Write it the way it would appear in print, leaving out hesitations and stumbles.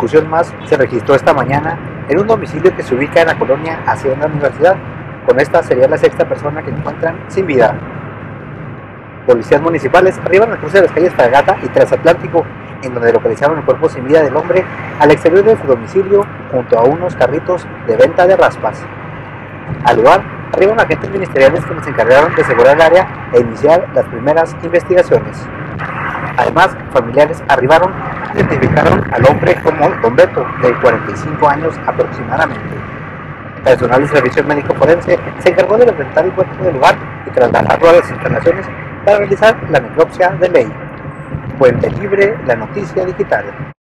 ejecución más se registró esta mañana en un domicilio que se ubica en la colonia Hacienda Universidad. Con esta sería la sexta persona que encuentran sin vida. Policías municipales arriban al cruce de las calles Fragata y Transatlántico, en donde localizaron el cuerpo sin vida del hombre al exterior de su domicilio junto a unos carritos de venta de raspas. Al lugar arriban agentes ministeriales que nos encargaron de asegurar el área e iniciar las primeras investigaciones. Además, familiares arribaron e identificaron al hombre como Don Beto, de 45 años aproximadamente. Personal del Servicio Médico Forense se encargó de levantar el cuerpo del lugar y trasladarlo a las instalaciones para realizar la necropsia de ley. Fuente Libre, la noticia digital.